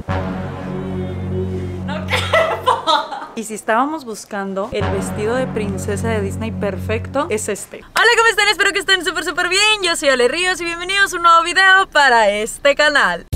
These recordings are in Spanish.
No quepo. Y si estábamos buscando el vestido de princesa de Disney perfecto, es este. Hola, ¿cómo están? Espero que estén súper bien. Yo soy Ale Ríos y bienvenidos a un nuevo video para este canal.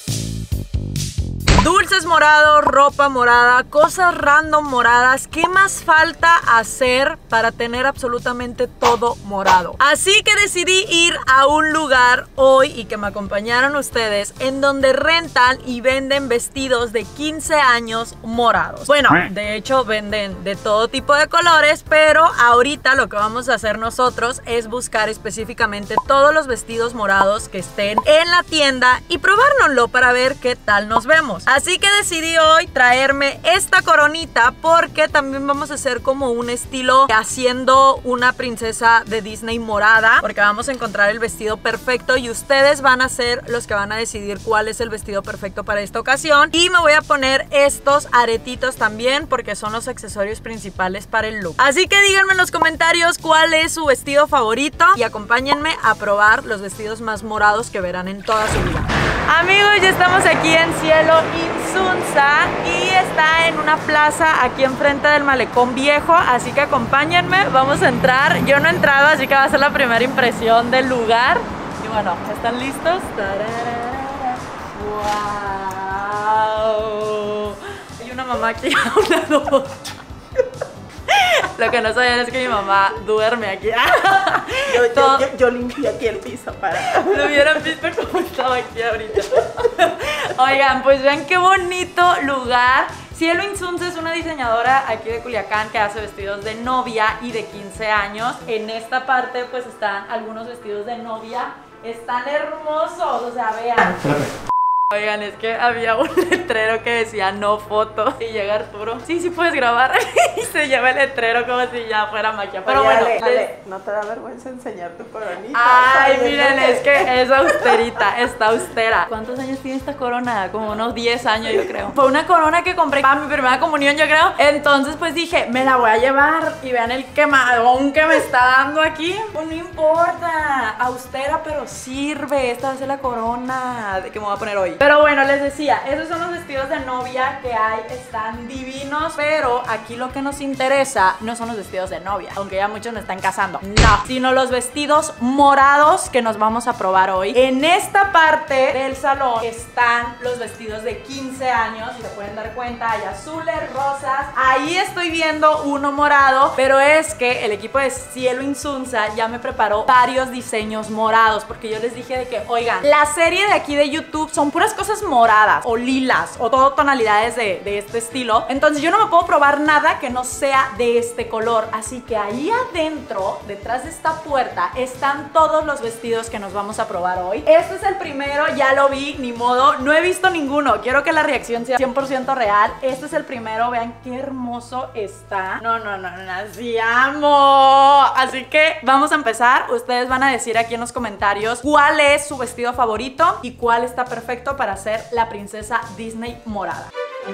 Dulces morados, ropa morada, cosas random moradas. ¿Qué más falta hacer para tener absolutamente todo morado? Así que decidí ir a un lugar hoy y que me acompañaron ustedes, en donde rentan y venden vestidos de 15 años morados. Bueno, de hecho venden de todo tipo de colores, pero ahorita lo que vamos a hacer nosotros es buscar específicamente todos los vestidos morados que estén en la tienda y probárnoslo para ver qué tal nos vemos. Así que decidí hoy traerme esta coronita porque también vamos a hacer como un estilo haciendo una princesa de Disney morada, porque vamos a encontrar el vestido perfecto y ustedes van a ser los que van a decidir cuál es el vestido perfecto para esta ocasión. Y me voy a poner estos aretitos también porque son los accesorios principales para el look. Así que díganme en los comentarios cuál es su vestido favorito y acompáñenme a probar los vestidos más morados que verán en toda su vida. Amigos, ya estamos aquí en Cielo Insunza y está en una plaza aquí enfrente del Malecón Viejo, así que acompáñenme, vamos a entrar. Yo no he entrado, así que va a ser la primera impresión del lugar. Y bueno, ¿están listos? ¡Wow! Hay una mamá aquí a un lado. Lo que no sabían es que mi mamá duerme aquí. Yo limpié aquí el piso para... Lo hubieran visto como estaba aquí ahorita. Oigan, pues vean qué bonito lugar. Cielo Insunza es una diseñadora aquí de Culiacán que hace vestidos de novia y de 15 años. En esta parte pues están algunos vestidos de novia. Están hermosos, o sea, vean. Oigan, es que había un letrero que decía no foto. Y llega Arturo, sí puedes grabar. Y se lleva el letrero como si ya fuera magia. Pero oye, bueno, Ale, ¿no te da vergüenza enseñar tu coronita? Ay, miren, es que es austerita, está austera. ¿Cuántos años tiene esta corona? Como unos 10 años, yo creo. Fue una corona que compré para mi primera comunión, yo creo. Entonces pues dije, me la voy a llevar. Y vean el quemadón que me está dando aquí. Pues no importa, austera pero sirve. Esta va a ser la corona que me voy a poner hoy. Pero bueno, les decía, esos son los vestidos de novia que hay, están divinos. Pero aquí lo que nos interesa no son los vestidos de novia, aunque ya muchos me están casando, no, sino los vestidos morados que nos vamos a probar hoy. En esta parte del salón están los vestidos de 15 años, si se pueden dar cuenta, hay azules, rosas. Ahí estoy viendo uno morado, pero es que el equipo de Cielo Insunza ya me preparó varios diseños morados, porque yo les dije de que, oigan, la serie de aquí de YouTube son puras cosas moradas o lilas o todo tonalidades de este estilo. Entonces yo no me puedo probar nada que no sea de este color. Así que ahí adentro, detrás de esta puerta, están todos los vestidos que nos vamos a probar hoy. Este es el primero, ya lo vi, ni modo, no he visto ninguno. Quiero que la reacción sea 100% real. Este es el primero, vean qué hermoso está. No, sí amo. Así que vamos a empezar. Ustedes van a decir aquí en los comentarios cuál es su vestido favorito y cuál está perfecto para ser la princesa Disney morada.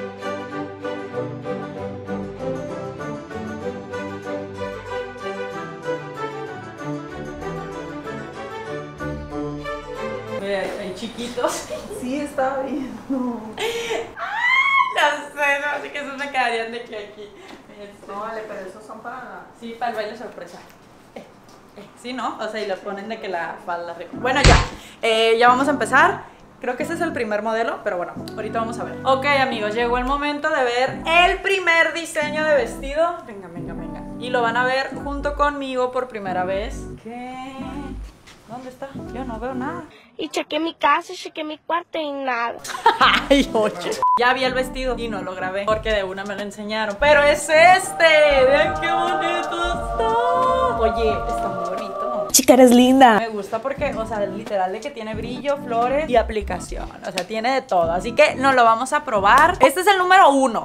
Hay chiquitos. Sí, está bien. No sé, no, así que esos me quedarían de aquí. No, vale, pero esos son para... Sí, para el baile sorpresa. Sí, ¿no? O sea, y le ponen de que la falda... Bueno, ya vamos a empezar. Creo que ese es el primer modelo, pero bueno, ahorita vamos a ver. Ok, amigos, llegó el momento de ver el primer diseño de vestido. Venga. Y lo van a ver junto conmigo por primera vez. ¿Qué? ¿Dónde está? Yo no veo nada. Y chequé mi casa, chequé mi cuarto y nada. Ay, oye. Ya vi el vestido y no lo grabé porque de una me lo enseñaron. Pero es este. Vean qué bonito está. Oye, está muy bonito. Chica, eres linda. Me gusta porque, o sea, literal de que tiene brillo, flores y aplicación. O sea, tiene de todo. Así que nos lo vamos a probar. Este es el número 1.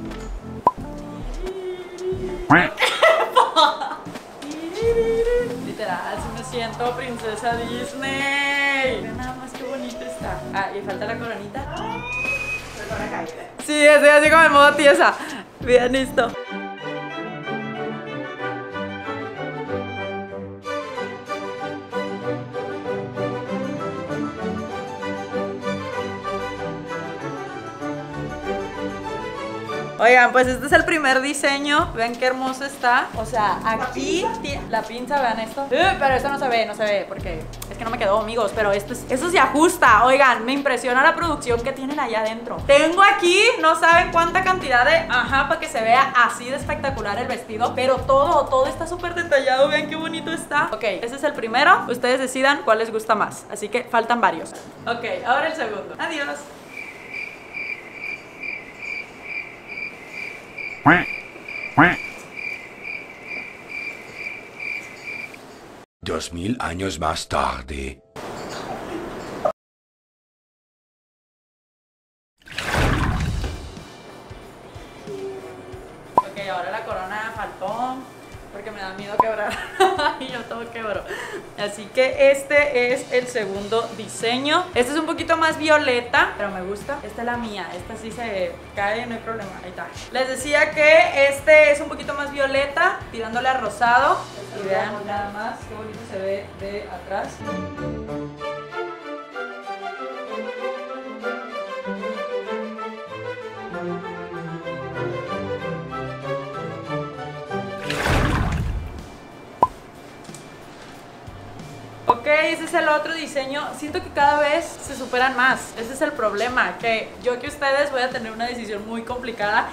Literal, si me siento princesa Disney. Mira nada más qué bonito está. Ah, y falta la coronita. Sí, estoy así como en modo tiesa. Bien, listo. Oigan, pues este es el primer diseño. Vean qué hermoso está. O sea, aquí la pinza, vean esto. Pero esto no se ve, porque es que no me quedó, amigos. Pero esto se ajusta. Oigan, me impresiona la producción que tienen allá adentro. Tengo aquí, no saben cuánta cantidad de para que se vea así de espectacular el vestido. Pero todo está súper detallado. Vean qué bonito está. Ok, ese es el primero. Ustedes decidan cuál les gusta más. Así que faltan varios. Ok, ahora el segundo. Adiós. Dos mil años más tarde. Ok, ahora la corona faltó porque me da miedo quebrar y yo todo quebro. Así que este es el segundo diseño. Este es un poquito más violeta, pero me gusta. Esta es la mía, esta sí se cae, no hay problema. Ahí está. Les decía que este es un poquito más violeta, tirándole a rosado. Y vean nada más qué bonito se ve de atrás. Ok, ese es el otro diseño. Siento que cada vez se superan más. Ese es el problema, que yo que ustedes voy a tener una decisión muy complicada.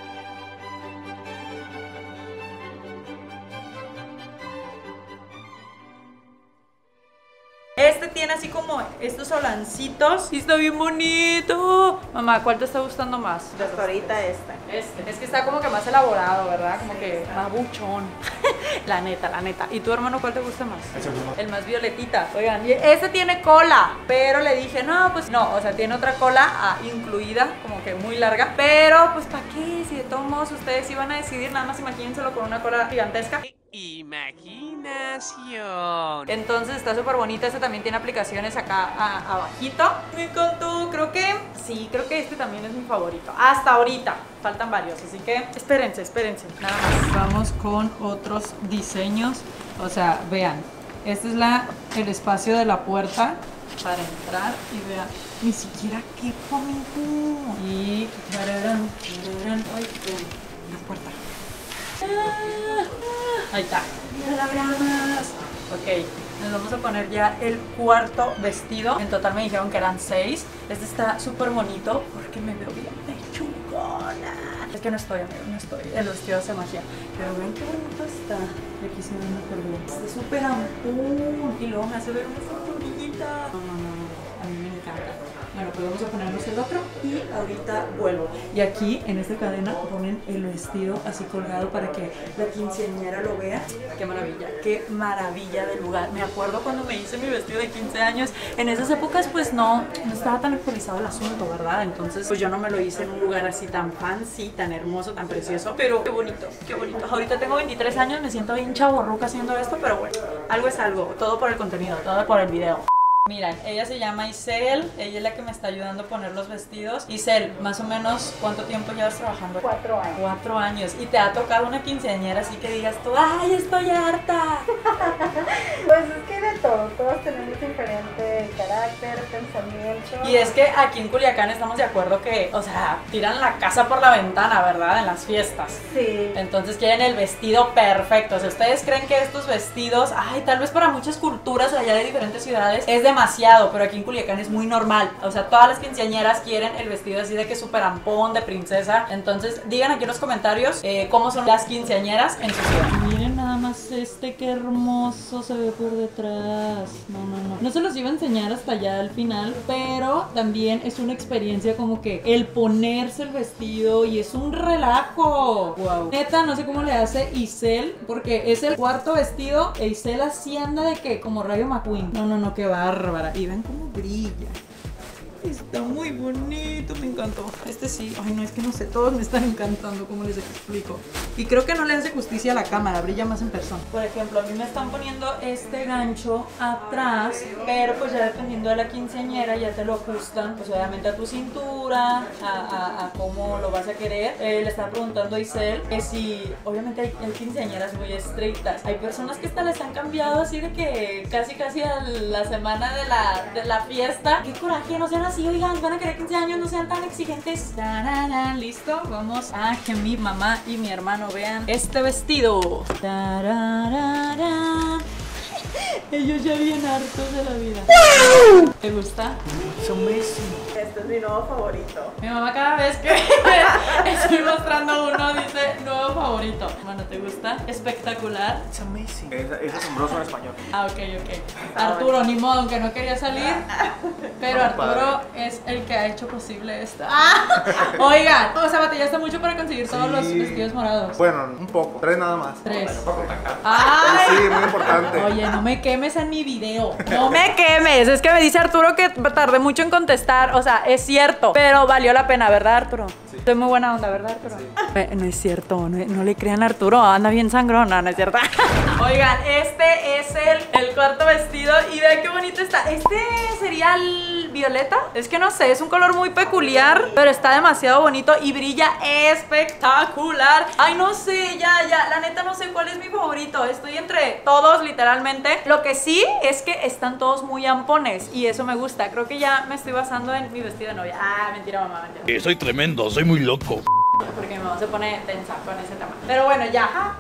Este tiene así como estos solancitos. Y está bien bonito. Mamá, ¿cuál te está gustando más? Hasta ahorita esta. Este. Es que está como que más elaborado, ¿verdad? Como que más buchón. La neta. ¿Y tu hermano cuál te gusta más? El más violetita. Oigan, este tiene cola. Pero le dije, no, pues no. O sea, tiene otra cola incluida, como que muy larga. Pero, pues, ¿para qué? Si de todos modos ustedes iban a decidir, nada más imagínenselo con una cola gigantesca. Imaginación. Entonces está súper bonita. Este también tiene aplicaciones acá abajito. Me encantó. Creo que este también es mi favorito. Hasta ahorita. Faltan varios, así que espérense. Nada más. Vamos con otros diseños. O sea, vean. Este es el espacio de la puerta para entrar y vean. Ni siquiera qué bonito. Y tararán. Ay, la puerta. Ahí está. Mira la abramos. Ok, nos vamos a poner ya el cuarto vestido. En total me dijeron que eran 6. Este está súper bonito porque me veo bien chungona. Es que no estoy, amigo, no estoy. El vestido hace magia. Pero ven qué bonito está. Y aquí se ve mejor bien. Está súper ampón. Y luego me hace ver una cinturita. No. A mí me encanta. Bueno, pues vamos a ponernos el otro y ahorita vuelvo. Y aquí en esta cadena ponen el vestido así colgado para que la quinceañera lo vea. Qué maravilla de lugar. Me acuerdo cuando me hice mi vestido de 15 años. En esas épocas pues no estaba tan actualizado el asunto, ¿verdad? Entonces pues yo no me lo hice en un lugar así tan fancy, tan hermoso, tan precioso. Pero qué bonito. Ahorita tengo 23 años, me siento bien chavorruca haciendo esto, pero bueno, algo es algo. Todo por el contenido, todo por el video. Miren, ella se llama Isel, ella es la que me está ayudando a poner los vestidos. Isel, más o menos, ¿cuánto tiempo llevas trabajando? 4 años. 4 años. Y te ha tocado una quinceañera así que digas tú, ¡ay, estoy harta! Pues es que de todo, todos tenemos diferente carácter, pensamiento. Y es que aquí en Culiacán estamos de acuerdo que, o sea, tiran la casa por la ventana, ¿verdad? En las fiestas. Sí. Entonces quieren el vestido perfecto. O sea, ustedes creen que estos vestidos, ay, tal vez para muchas culturas allá de diferentes ciudades es demasiado, pero aquí en Culiacán es muy normal. O sea, todas las quinceañeras quieren el vestido así de que súper ampón, de princesa. Entonces, digan aquí en los comentarios cómo son las quinceañeras en su ciudad. Miren nada más qué hermoso se ve por detrás. No se los iba a enseñar hasta allá al final, pero también es una experiencia como que el ponerse el vestido y es un relajo. Wow. Neta, no sé cómo le hace Isel, porque es el cuarto vestido e Isel así anda de que como Rayo McQueen. No, qué bárbara. Y ven cómo brilla. Está muy bonito, me encantó. Este sí, ay no, es que no sé, todos me están encantando, ¿cómo les explico? Y creo que no le hace justicia a la cámara, brilla más en persona. Por ejemplo, a mí me están poniendo este gancho atrás, pero pues ya dependiendo de la quinceañera ya te lo ajustan, pues obviamente a tu cintura, a cómo lo vas a querer. Le estaba preguntando a Isel que si, obviamente hay quinceañeras muy estrictas. Hay personas que hasta les han cambiado así de que casi a la semana de la fiesta. Qué coraje, no sean sí, oigan, van a querer 15 años, no sean tan exigentes. Tararán, listo, vamos a que mi mamá y mi hermano vean este vestido. Tarararán. Ellos ya bien hartos de la vida. ¿Te gusta? Este es mi nuevo favorito. Mi mamá cada vez que estoy mostrando uno dice nuevo favorito. Bueno, ¿te gusta? Espectacular. It's amazing. Es asombroso en español. Ah, ok. Arturo, ni modo, aunque no quería salir. Pero No, Arturo es el que ha hecho posible esta. Oigan, o sea, batallaste mucho para conseguir todos los vestidos morados. Bueno, un poco. 3 nada más. 3. Sí, muy importante. Oye, no me quemes en mi video. No me quemes. Es que me dice Arturo que tardé mucho en contestar. O sea, es cierto. Pero valió la pena, ¿verdad, Arturo? Sí. Estoy muy buena onda, ¿verdad, Arturo? Sí. No es cierto. No le crean a Arturo. Anda bien sangrona, no es cierto. Oigan, este es el cuarto vestido. Y vean qué bonito está. Este sería el violeta. Es que no sé, es un color muy peculiar. Pero está demasiado bonito y brilla espectacular. Ay, no sé, ya. La neta no sé cuál es mi favorito. Estoy entre todos, literalmente. Lo que sí es que están todos muy ampones y eso me gusta. Creo que ya me estoy basando en mi vestido de novia. Ah, mentira, mamá, mentira. Soy tremendo, soy muy loco. Porque mi mamá se pone tensa con ese tema. Pero bueno, ya.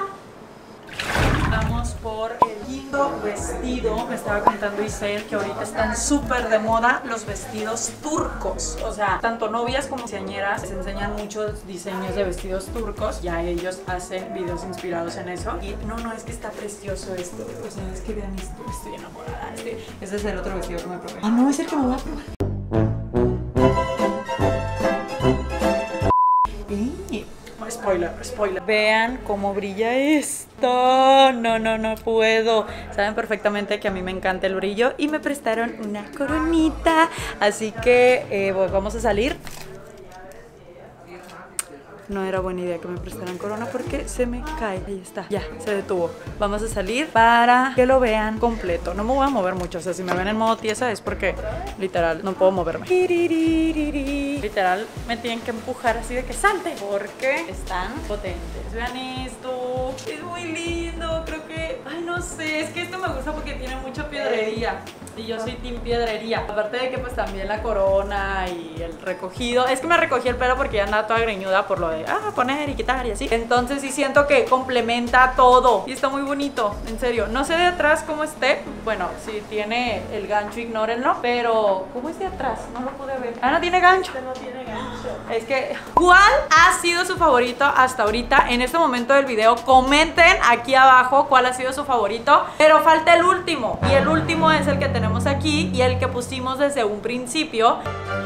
Vamos por el quinto vestido. Me estaba contando Isel que ahorita están súper de moda los vestidos turcos. O sea, tanto novias como quinceañeras les enseñan muchos diseños de vestidos turcos. Ya ellos hacen videos inspirados en eso. Y no, es que está precioso esto. O sea, es que vean esto, estoy enamorada. Este es el otro vestido que me probé. Ah, no, es el que me voy a probar. Spoiler. Vean cómo brilla esto. No puedo. Saben perfectamente que a mí me encanta el brillo y me prestaron una coronita. Así que vamos a salir. No era buena idea que me prestaran corona porque se me cae. Ahí está, ya, se detuvo. Vamos a salir para que lo vean completo. No me voy a mover mucho, o sea, si me ven en modo tiesa es porque literal no puedo moverme. Literal me tienen que empujar así de que salte porque están potentes. Vean esto, es muy lindo. Creo que, ay, no sé, es que esto me gusta porque tiene mucha piedrería y yo soy team piedrería. Aparte de que pues también la corona y el recogido. Es que me recogí el pelo porque ya andaba toda greñuda por lo de poner y quitar y así. Entonces sí siento que complementa todo y está muy bonito, en serio. No sé de atrás cómo esté. Bueno, si tiene el gancho, ignórenlo. Pero, ¿cómo es de atrás? No lo pude ver. Ah, no tiene gancho. No tiene gancho. Es que, ¿cuál ha sido su favorito hasta ahorita? En este momento del video, comenten aquí abajo cuál ha sido su favorito. Pero falta el último. Y el último es el que tenemos aquí y el que pusimos desde un principio.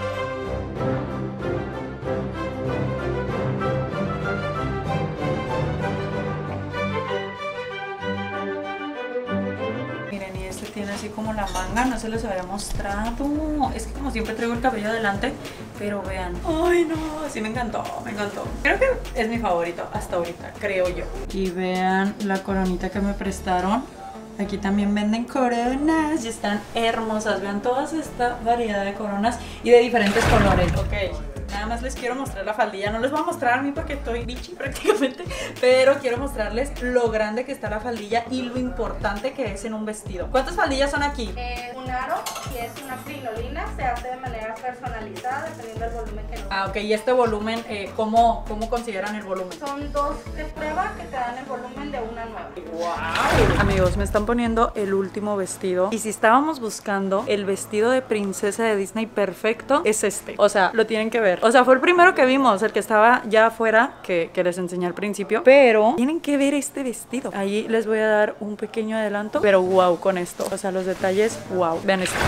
Tiene así como la manga, no se les había mostrado. Es que como siempre traigo el cabello adelante, pero vean. Ay, no, sí me encantó. Creo que es mi favorito hasta ahorita, creo yo. Y vean la coronita que me prestaron. Aquí también venden coronas y están hermosas. Vean toda esta variedad de coronas y de diferentes colores. Ok. Nada más les quiero mostrar la faldilla. No les voy a mostrar a mí porque estoy bichi prácticamente, pero quiero mostrarles lo grande que está la faldilla y lo importante que es en un vestido. ¿Cuántas faldillas son aquí? Un aro y es una crinolina. Se hace de manera personalizada dependiendo del volumen que nos. Ah, ok. ¿Y este volumen, cómo consideran el volumen? Son 2 de prueba que te dan el volumen de una nueva. ¡Wow! Amigos, me están poniendo el último vestido. Y si estábamos buscando el vestido de princesa de Disney perfecto, es este. O sea, lo tienen que ver. O sea, fue el primero que vimos, el que estaba ya afuera, que les enseñé al principio. Pero tienen que ver este vestido. Ahí les voy a dar un pequeño adelanto. Pero wow con esto. O sea, los detalles, wow. Vean esto.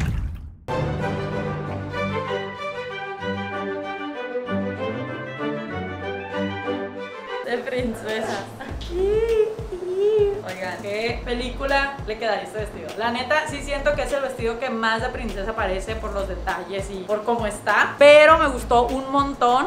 De princesa. Oigan, ¿qué película le quedaría este vestido? La neta, sí siento que es el vestido que más de princesa parece por los detalles y por cómo está. Pero me gustó un montón.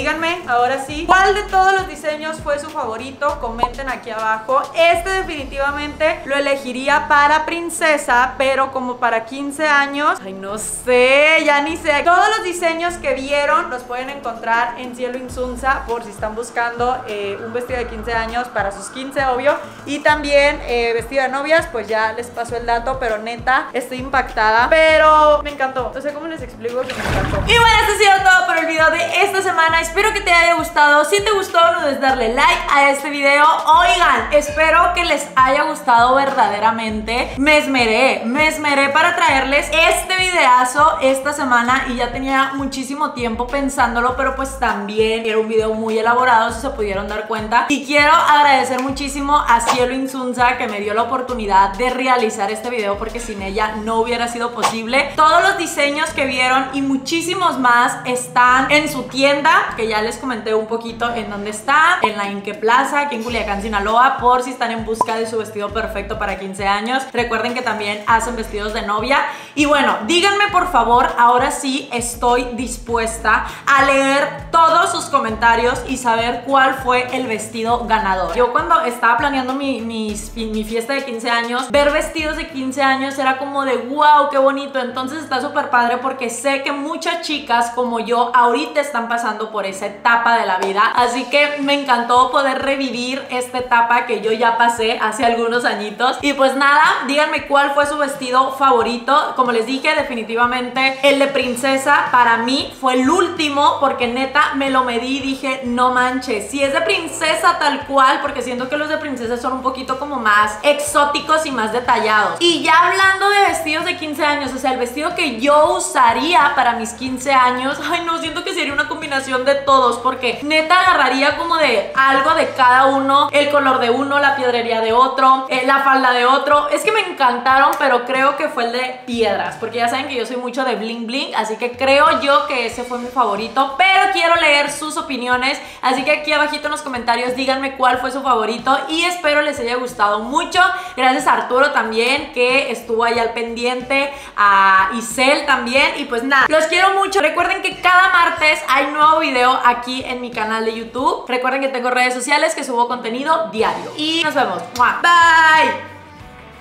díganme ahora sí, ¿cuál de todos los diseños fue su favorito? Comenten aquí abajo. Este definitivamente lo elegiría para princesa, pero como para 15 años, ay, no sé, ya ni sé. Todos los diseños que vieron los pueden encontrar en Cielo Insunza por si están buscando un vestido de 15 años para sus 15, obvio. Y también vestido de novias, pues ya les paso el dato, pero neta, estoy impactada. Pero me encantó. No sé cómo les explico que me encantó. Y bueno, esto ha sido todo por el video de esta semana. Espero que te haya gustado. Si te gustó, no dudes darle like a este video. Oigan, espero que les haya gustado verdaderamente. Me esmeré para traerles este videazo esta semana y ya tenía muchísimo tiempo pensándolo, pero pues también era un video muy elaborado, si se pudieron dar cuenta. Y quiero agradecer muchísimo a Cielo Insunza, que me dio la oportunidad de realizar este video, porque sin ella no hubiera sido posible. Todos los diseños que vieron y muchísimos más están en su tienda, que ya les comenté un poquito en dónde está, en la Inque Plaza, aquí en Culiacán, Sinaloa, por si están en busca de su vestido perfecto para 15 años. Recuerden que también hacen vestidos de novia. Y bueno, díganme por favor, ahora sí estoy dispuesta a leer todos sus comentarios y saber cuál fue el vestido ganador. Yo cuando estaba planeando mi fiesta de 15 años, ver vestidos de 15 años era como de wow, qué bonito. Entonces está súper padre porque sé que muchas chicas como yo ahorita están pasando por esa etapa de la vida. Así que me encantó poder revivir esta etapa que yo ya pasé hace algunos añitos. Y pues nada, díganme cuál fue su vestido favorito. Como les dije, definitivamente el de princesa para mí fue el último, porque neta me lo medí y dije, no manches, si es de princesa tal cual, porque siento que los de princesa son un poquito como más exóticos y más detallados. Y ya hablando de vestidos de 15 años, o sea, el vestido que yo usaría para mis 15 años, ay no, siento que sería una combinación de todos, porque neta agarraría como de algo de cada uno, el color de uno, la piedrería de otro, la falda de otro. Es que me encantaron, pero creo que fue el de piedras, porque ya saben que yo soy mucho de bling bling, así que creo yo que ese fue mi favorito, pero quiero leer sus opiniones, así que aquí abajito en los comentarios díganme cuál fue su favorito y espero les haya gustado mucho. Gracias a Arturo también, que estuvo ahí al pendiente, a Isel también, y pues nada, los quiero mucho. Recuerden que cada martes hay nuevo video aquí en mi canal de YouTube. Recuerden que tengo redes sociales, que subo contenido diario y nos vemos. Bye.